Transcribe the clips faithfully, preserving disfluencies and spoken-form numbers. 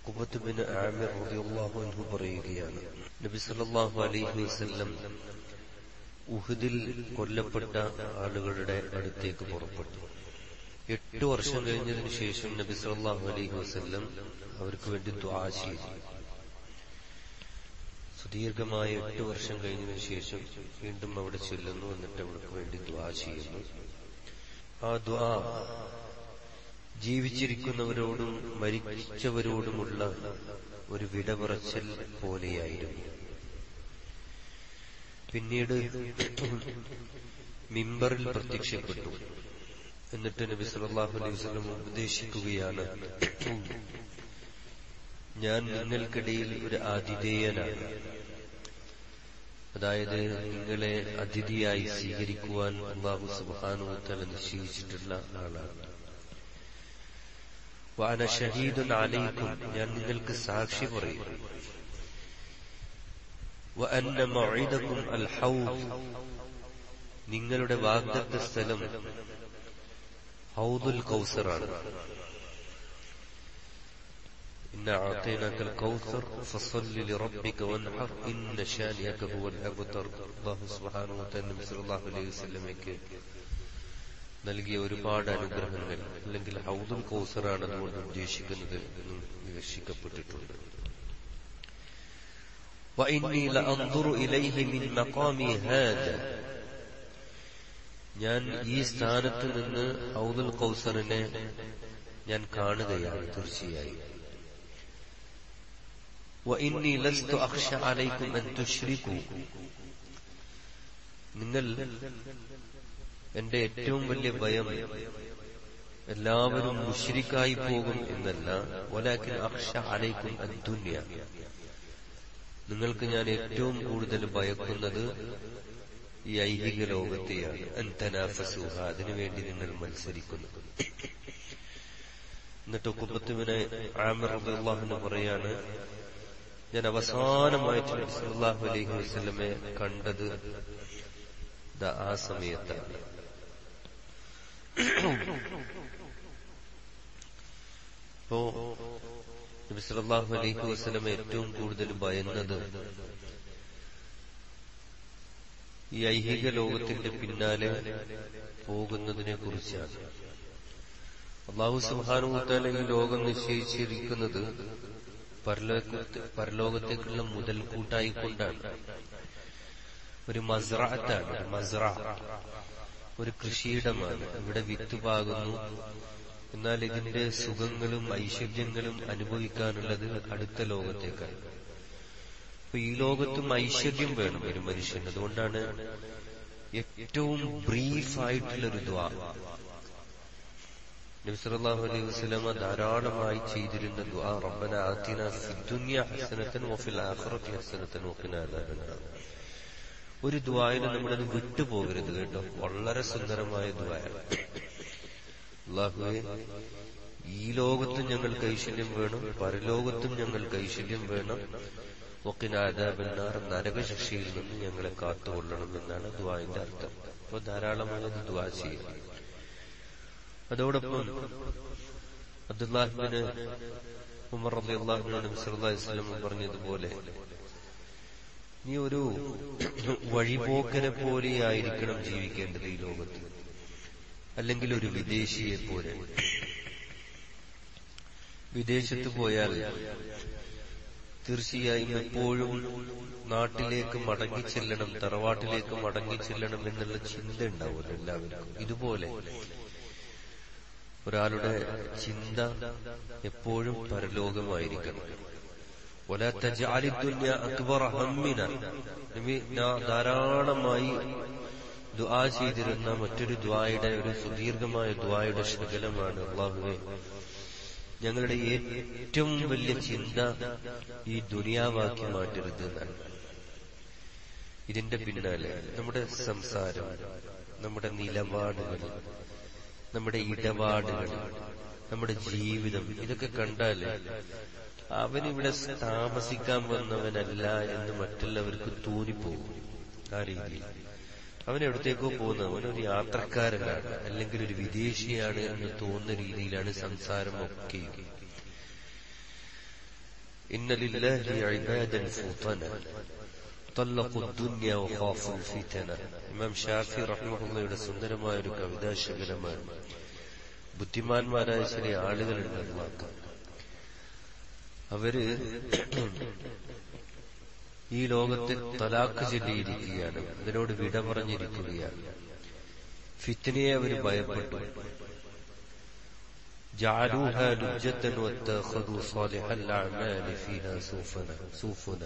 ഉഖബത്ത് bin Aamir റളിയല്ലാഹു അൻഹു പറയുകയാണ്, നബി സല്ലല്ലാഹു അലൈഹി വസല്ലം ഉഹദിൽ കൊല്ലപ്പെട്ട ആളുകളുടെ അടുത്തേക്ക് പുറപ്പെട്ടു. എട്ട് വർഷം കഴിഞ്ഞതിന് ശേഷം നബി സല്ലല്ലാഹു അലൈഹി വസല്ലം അവർക്ക് വേണ്ടി ദുആ ചെയ്തു. സുദീർഘമായ എട്ട് വർഷം കഴിഞ്ഞതിന് ശേഷം വീണ്ടും അവിടെ ചെല്ലുന്നു. എന്നിട്ട് അവർക്ക് വേണ്ടി ദുആ ചെയ്യുന്നു. ആ ദുആ ജീവിച്ചിരിക്കുന്നവരോടും മരിച്ചവരോടുമുള്ള ഒരു വിട പറച്ചൽ പോലെയായിരുന്നു. പിന്നീട് മിമ്പറിൽ പ്രത്യക്ഷപ്പെട്ടു. എന്നിട്ട് നബി സല്ലല്ലാഹു അലൈഹി വസല്ലം ഉപദേശിക്കുകയാണ്, ഞാൻ നിങ്ങൾക്കിടയിൽ ഒരു ആതിഥേയനാണ്. അതായത് നിങ്ങളെ അതിഥിയായി സ്വീകരിക്കുവാൻ അല്ലാഹു സുബ്ഹാനഹു വ തആല നിശ്ചയിച്ചിട്ടുള്ള ആളാണ്. വഅന ഷഹീദുൻ അലൈക്കും, ഞാൻ നിങ്ങൾക്ക് സാക്ഷി പറയും. വഅന്ന മൗഇദകും അൽ ഹൗദ്, നിങ്ങളുടെ വാഗ്ദത്ത സ്ഥലം ഹൗദുൽ കൗസറാണ്. ഇന്ന അഅതൈനാകൽ കൗസർ ഫസല്ലി ലിറബ്ബിക വൻഹർ ഇന്ന ശാനിഅക ഹുവൽ അബ്തർ. അല്ലാഹു സുബ്ഹാനഹു വ തആല നബി സല്ലല്ലാഹു അലൈഹി വസല്ലമയ്ക്ക് നൽകിയ ഒരുപാട് അനുഗ്രഹങ്ങൾ, അല്ലെങ്കിൽ ഹൗദുൽ കൗസറാണ് അതുകൊണ്ട് ഉദ്ദേശിക്കുന്നത് എന്നും വിവക്ഷിക്കപ്പെട്ടിട്ടുണ്ട്. വഇന്നി ലഅൻദുറു ഇലൈഹി മിൻ മഖാമി ഹാദാ, ഞാൻ ഈ സ്ഥാനത്ത് നിന്ന് ഹൗദുൽ കൗസറിനെ ഞാൻ കാണുകയാണ് തീർച്ചയായും. വഇന്നി ലസ്തു അഖ്ശ അലൈക്കും അൻ തുശ്രികൂ, നിങ്ങൾ എന്റെ ഏറ്റവും വലിയ ഭയം എല്ലാവരും മുശ്രിക്കായി പോകും എന്നല്ല, വലാകിൻ അഖ്ശ അലൈക്കും അദ്ദുനിയ, നിങ്ങൾക്ക് ഞാൻ ഏറ്റവും കൂടുതൽ ഭയക്കുന്നത് ഈ ഐഹിക ലോകത്തെയാണ്. അൻതനാഫസുഹ, അതിനുവേണ്ടി നിങ്ങൾ മത്സരിക്കുന്നു. എന്നിട്ട് ഉഖബത്ത് ബിൻ ആമിർ റളിയല്ലാഹു അൻഹു പറയാണ്, ഞാൻ അവസാനമായിട്ട് നബി സല്ലല്ലാഹു അലൈഹി വസല്ലമയെ കണ്ടത് ആ സമയത്താണ്. അപ്പോ നബി സല്ലല്ലാഹു അലൈഹി വസല്ലം ഏറ്റവും കൂടുതൽ ഭയന്നത് ഈ ഐഹിക ലോകത്തിന്റെ പിന്നാലെ പോകുന്നതിനെ കുറിച്ചാണ്. അല്ലാഹു സുബ്ഹാനഹു വ തആല ഈ ലോകം നിശ്ചയിച്ചിരിക്കുന്നത് പരലോകത്തേക്കുള്ള മുതൽക്കൂട്ടായിക്കൊണ്ടാണ്. ഒരു മസ്റഅത്താണ്, ഒരു മസ്റഅ, ഒരു കൃഷിയിടമാണ്. ഇവിടെ വിത്ത് പാകുന്നു. എന്നാൽ ഇതിന്റെ സുഖങ്ങളും ഐശ്വര്യങ്ങളും അനുഭവിക്കാനുള്ളത് അടുത്ത ലോകത്തേക്കാണ്. അപ്പൊ ഈ ലോകത്തും ഐശ്വര്യം വേണം ഒരു മനുഷ്യന്. അതുകൊണ്ടാണ് ഏറ്റവും ബ്രീഫായിട്ടുള്ളൊരു ദുആ നബി സല്ലല്ലാഹു അലൈഹി വസല്ലമ ധാരാളമായി ചെയ്തിരുന്ന ദുആ, റബ്ബന ആതിനാ ഫിദ്ദുനിയ ഹസനതൻ വഫിൽ ആഖിറതി ഹസനതൻ വഖിനാ അദാബന്നാർ. ഒരു ദുആയിനെ നമ്മളത് വിട്ടുപോകരുത് കേട്ടോ. വളരെ സുന്ദരമായ ദുആയാണ്. അല്ലാഹുവേ, ഈ ലോകത്തും ഞങ്ങൾക്ക് ഐശ്വര്യം വേണം, പരലോകത്തും ഞങ്ങൾക്ക് ഐശ്വര്യം വേണം, വഖിനാ അദാബന്നാർ, നരകശിക്ഷയിൽ നിന്ന് ഞങ്ങളെ കാത്തുകൊള്ളണം എന്നാണ് ദുആന്റെ അർത്ഥം. അപ്പൊ ധാരാളമായി അത് ദുആ ചെയ്യുക. അതോടൊപ്പം അബ്ദുല്ലാഹ് ഇബ്നു ഉമർ റളിയല്ലാഹു അൻഹു നബി സല്ലല്ലാഹു അലൈഹി വസല്ലം പറഞ്ഞതുപോലെ, നീ ഒരു വഴിപോക്കനെ പോലെയായിരിക്കണം ജീവിക്കേണ്ടത് ഈ ലോകത്ത്, അല്ലെങ്കിൽ ഒരു വിദേശിയെ പോലെ. വിദേശത്ത് പോയാൽ തീർച്ചയായും എപ്പോഴും നാട്ടിലേക്ക് മടങ്ങിച്ചെല്ലണം, തറവാട്ടിലേക്ക് മടങ്ങിച്ചെല്ലണം എന്നുള്ള ചിന്ത ഉണ്ടാവുമല്ലോ എല്ലാവർക്കും. ഇതുപോലെ ഒരാളുടെ ചിന്ത എപ്പോഴും പരലോകമായിരിക്കണം. വലാ തജ്അലി ദുനിയ അക്ബറ ഹമ്മിന, നബി ധാരാളമായി ദുആ ചെയ്തിരുന്ന മറ്റൊരു ദുആയുടെ, ഒരു സുദീർഘമായ ദുആയുടെ ശകലമാണ്, അല്ലാഹുവേ, ഞങ്ങളുടെ ഏറ്റവും വലിയ ചിന്ത ഈ ദുനിയാവാക്കി മാറ്റരുത് എന്നാണ്. ഇതിന്റെ പിന്നാലെ നമ്മുടെ സംസാരം, നമ്മുടെ നിലപാടുകൾ, നമ്മുടെ ഇടപാടുകൾ, നമ്മുടെ ജീവിതം, ഇതൊക്കെ കണ്ടാല് അവനിവിടെ താമസിക്കാൻ വന്നവനല്ല എന്ന് മറ്റുള്ളവർക്ക് തോന്നിപ്പോകും. ആ രീതിയിൽ അവനെവിടത്തേക്കോ പോകുന്നത്, അവനൊരു യാത്രക്കാരനാണ് അല്ലെങ്കിൽ ഒരു വിദേശിയാണ് എന്ന് തോന്നുന്ന രീതിയിലാണ് സംസാരം ഒക്കെ. ഇന്ന ലില്ലാഹി ഇബാദൻ ഫുതന തല്ലഖു ദുനിയ വഖാഫു ഫിതന. ഇമാം ഷാഫി റഹ്മത്തുള്ളാഹിയുടെ സുന്ദരമായ ഒരു കവിതാശകലമാണ്. ബുദ്ധിമാന്മാരായ ചില ആളുകളുണ്ട് അല്ലാഹ്, അവര് ഈ ലോകത്തിൽ തലാഖ് ചൊല്ലിയിരിക്കുകയാണ്, അതിനോട് വിട പറഞ്ഞിരിക്കുകയാണ്. ഫിത്നയെ അവര് ഭയപ്പെട്ടു. ജഅലൂഹാ ലുജ്ജത്തൻ വത്തഖദൂ സാലിഹൽ അഅമാലി ഫീഹാ സൂഫന.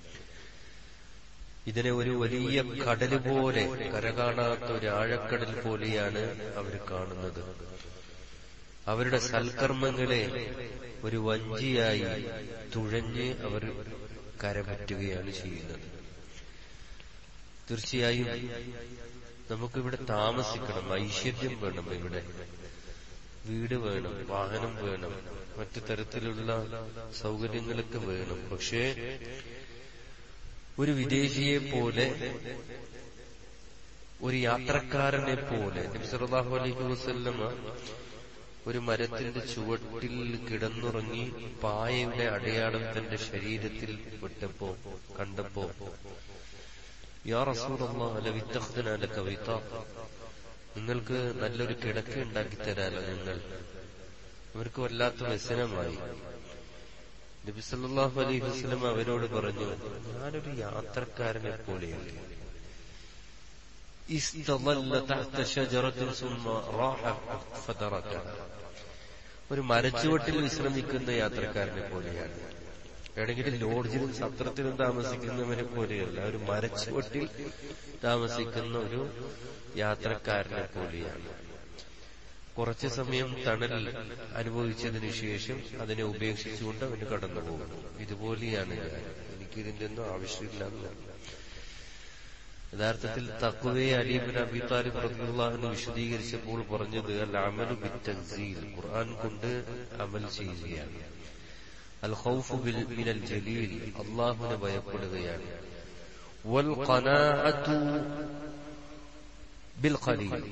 ഇതിനെ ഒരു വലിയ കടൽ പോലെ, കരകാണാത്ത ഒരു ആഴക്കടൽ പോലെയാണ് അവർ കാണുന്നത്. അവരുടെ സൽക്കർമ്മങ്ങളെ ഒരു വഞ്ചിയായി തുഴഞ്ഞ് അവർ കരപറ്റുകയാണ് ചെയ്യുന്നത്. തീർച്ചയായും നമുക്കിവിടെ താമസിക്കണം, ഐശ്വര്യം വേണം, ഇവിടെ വീട് വേണം, വാഹനം വേണം, മറ്റു തരത്തിലുള്ള സൗകര്യങ്ങളൊക്കെ വേണം. പക്ഷേ ഒരു വിദേശിയെ പോലെ, ഒരു യാത്രക്കാരനെ പോലെ നബി സല്ലല്ലാഹു അലൈഹി വസല്ലമ ഒരു മരത്തിന്റെ ചുവട്ടിൽ കിടന്നുറങ്ങി പായയുടെ അടയാളം തന്റെ ശരീരത്തിൽ വിട്ടപ്പോ കണ്ടപ്പോ, യാ റസൂലല്ലാഹ് ലൗ ഇത്തഖ്ദനാ ലക വിതാഖ, നിങ്ങൾക്ക് നല്ലൊരു കിടക്ക ഉണ്ടാക്കി തരാലോ നിങ്ങൾ. അവർക്ക് വല്ലാത്ത വ്യസനമായി. നബി സല്ലല്ലാഹു അലൈഹി വസല്ലം അവരോട് പറഞ്ഞു, ഞാനൊരു യാത്രക്കാരനെ പോലെയാണ്. ഇസ്തളല്ല തഹ്ത ഷജറത്തിൻ സുമ്മ റാഹ ഫതറകഹ, ഒരു മരച്ചുവട്ടിൽ വിശ്രമിക്കുന്ന യാത്രക്കാരനെ പോലെയാണ്. ഏതെങ്കിലും ലോഡ്ജിലും സത്രത്തിലും താമസിക്കുന്നവനെ പോലെയല്ല, ഒരു മരച്ചുവട്ടിൽ താമസിക്കുന്ന ഒരു യാത്രക്കാരനെ പോലെയാണ്. കുറച്ചു സമയം തണൽ അനുഭവിച്ചതിനു ശേഷം അതിനെ ഉപേക്ഷിച്ചുകൊണ്ട് അവന് കടന്നു പോകുന്നു. ഇതുപോലെയാണ് ഞാൻ, എനിക്കിതിന്റെ ഒന്നും ആവശ്യമില്ല എന്നാണ്. യഥാർത്ഥത്തിൽ തഖ്വയെ അലി ഇബ്നു അബീ ത്വാലിബ് റളിയല്ലാഹു അൻഹു വിശദീകരിച്ചപ്പോൾ പറഞ്ഞത് അൽ അമലു ബിത്തൻസീൽ, ഖുർആൻ കൊണ്ട് അമൽ ചെയ്യുകയാണ്. അൽ ഖൗഫു മിനൽ ജലീൽ, അല്ലാഹുവിനെ ഭയപ്പെടുകയാണ്. വൽ ഖനാഅതു ബിൽ ഖലീൽ,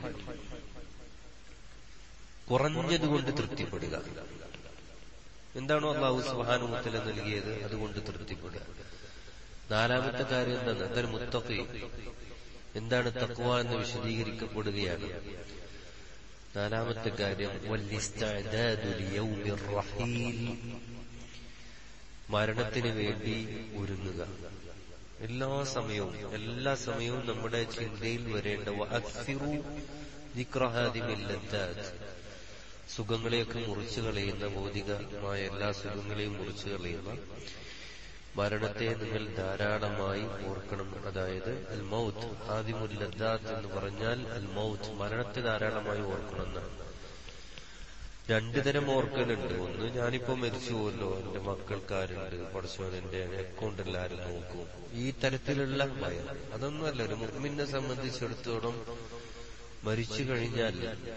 കുറഞ്ഞതുകൊണ്ട് തൃപ്തിപ്പെടുക. എന്താണോ അല്ലാഹു സുബ്ഹാനഹു വ തആല നൽകിയത് അതുകൊണ്ട് തൃപ്തിപ്പെടുക. നാലാമത്തെ കാര്യം എന്താണ്? അതൊരു മുത്തഖി. എന്താണ് തഖ്വ എന്ന് വിശദീകരിക്കപ്പെടുകയാണ്. നാലാമത്തെ കാര്യം വൽഇസ്തിഅദാദു ലിയൗമിർ റഹീൽ, മരണത്തിന് വേണ്ടി ഒരുങ്ങുക. എല്ലാ സമയവും എല്ലാ സമയവും നമ്മുടെ ചിന്തയിൽ വരേണ്ട വഅക്സിറു ദിക്റ ഹാദിമിൽ ലദ്ദാത്ത്, സുഖങ്ങളെയൊക്കെ മുറിച്ചു കളയുന്ന, ഭൗതികമായ എല്ലാ സുഖങ്ങളെയും മുറിച്ചു കളയുന്ന മരണത്തെ നിങ്ങൾ ധാരാളമായി ഓർക്കണം. അതായത് അൽ മൗത്ത്, ഹാദിമുൽ ലദ്ദാത്ത് എന്ന് പറഞ്ഞാൽ അൽ മൗത്ത്, മരണത്തെ ധാരാളമായി ഓർക്കണം എന്നാണ്. രണ്ടു തരം ഓർക്കലുണ്ട്. ഒന്ന്, ഞാനിപ്പോ മരിച്ചു പോലോ, എന്റെ മക്കൾക്കാരുണ്ട്, പഠിച്ചവൻ എന്റെ അക്കൗണ്ട് എല്ലാരും നോക്കും, ഈ തരത്തിലുള്ള ഭയം. അതൊന്നുമല്ല ഒരു മുഅ്മിനെ സംബന്ധിച്ചിടത്തോളം. മരിച്ചു കഴിഞ്ഞാൽ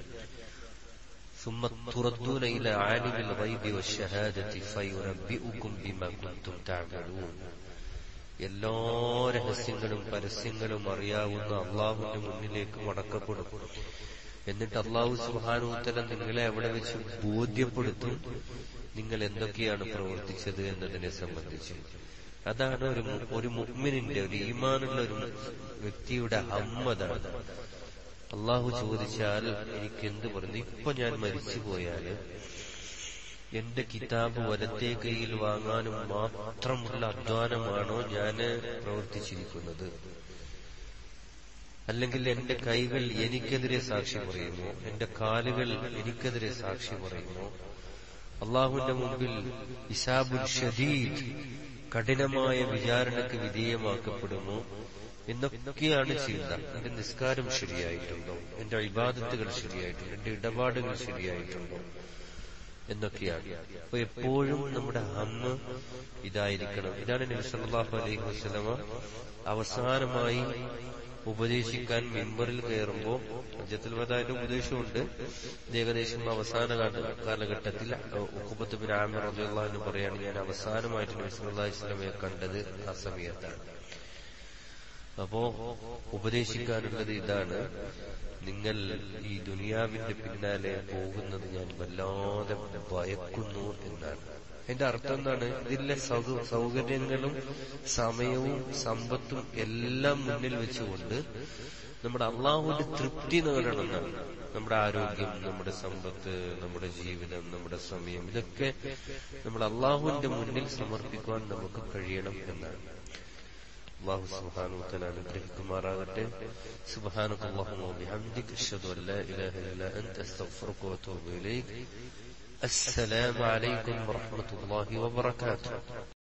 ثم تردون إلى عالم الغيب والشهادة فينبئكم بما كنتم تعملون. എല്ലാ രഹസ്യങ്ങളും പരസ്യങ്ങളും അറിയാവുന്ന അള്ളാഹുവിന്റെ മുന്നിലേക്ക് മടക്കപ്പെടും. എന്നിട്ട് അള്ളാഹു സുബ്ഹാനഹു വ തആല നിങ്ങളെ അവിടെ വെച്ച് ബോധ്യപ്പെടുത്തും നിങ്ങൾ എന്തൊക്കെയാണ് പ്രവർത്തിച്ചത് എന്നതിനെ സംബന്ധിച്ച്. അതാണ് ഒരു ഒരു മുഅ്മിനിന്റെ, ഒരു ഈമാനുള്ള ഒരു വ്യക്തിയുടെ ഹമ്മതാണ്. അള്ളാഹു ചോദിച്ചാൽ എനിക്ക് എന്ത് പറഞ്ഞു? ഇപ്പൊ ഞാൻ മരിച്ചു പോയാല് എന്റെ കിതാബ് വലത്തെ കൈയിൽ വാങ്ങാനും മാത്രമുള്ള അധ്വാനമാണോ ഞാന് പ്രവർത്തിച്ചിരിക്കുന്നത്? അല്ലെങ്കിൽ എന്റെ കൈകൾ എനിക്കെതിരെ സാക്ഷി പറയുമോ? എന്റെ കാലുകൾ എനിക്കെതിരെ സാക്ഷി പറയുമോ? അള്ളാഹുവിന്റെ മുമ്പിൽ ഹിസാബുൽ ഷദീദ്, കഠിനമായ വിചാരണയ്ക്ക് വിധേയമാക്കപ്പെടുമോ എന്നൊക്കെയാണ് ചിന്ത. എന്റെ നിസ്കാരം ശരിയായിട്ടുണ്ടോ? എന്റെ ഇബാദത്തുകൾ ശരിയായിട്ടുണ്ടോ? എന്റെ ഇടപാടുകൾ ശരിയായിട്ടുണ്ടോ എന്നൊക്കെയാണ്. അപ്പൊ എപ്പോഴും നമ്മുടെ ഹമ്മ ഇതായിരിക്കണം. ഇതാണ് നബി സല്ലല്ലാഹു അലൈഹി വസല്ലമ അവസാനമായി ഉപദേശിക്കാൻ മിമ്പറിൽ കയറുമ്പോ, ഹജ്ജത്തുൽ വദാഇന്റെ ഉപദേശമുണ്ട്. ഏകദേശം അവസാന കാലഘട്ടത്തിൽ ഉഖബത്ത് ബിൻ ആമിർ റളിയല്ലാഹു അൻഹു പറയാണ്, ഞാൻ അവസാനമായിട്ട് നബി സല്ലല്ലാഹു അലൈഹി വസല്ലമയെ കണ്ടത് ആ സമയത്താണ്. അപ്പോ ഉപദേശിക്കാനുള്ളത് ഇതാണ്, നിങ്ങൾ ഈ ദുനിയാവിന്റെ പിന്നാലെ പോകുന്നത് ഞാൻ വല്ലാതെ ഭയക്കുന്നു എന്നാണ്. അതിന്റെ അർത്ഥം എന്താണ്? ഇതിലെ സൗകര്യങ്ങളും സമയവും സമ്പത്തും എല്ലാം മുന്നിൽ വെച്ചുകൊണ്ട് നമ്മുടെ അള്ളാഹുവിന്റെ തൃപ്തി നേടണം എന്നാണ്. നമ്മുടെ ആരോഗ്യം, നമ്മുടെ സമ്പത്ത്, നമ്മുടെ ജീവിതം, നമ്മുടെ സമയം, ഇതൊക്കെ നമ്മൾ അള്ളാഹുവിന്റെ മുന്നിൽ സമർപ്പിക്കുവാൻ നമുക്ക് കഴിയണം എന്നാണ്. അല്ലാഹു സുബ്ഹാനഹു വ തആല അനുഗ്രഹിക്കുമാറാകട്ടെ. സുബ്ഹാനകല്ലാഹുമ്മ വബിഹംദിക അശ്ഹദു അൻ ലാ ഇലാഹ ഇല്ലാ അൻത അസ്തഗ്ഫിറുക വഅതൂബു ഇലൈക്. അസ്സലാമു അലൈക്കും വറഹ്മത്തുള്ളാഹി വബറകാതുഹു.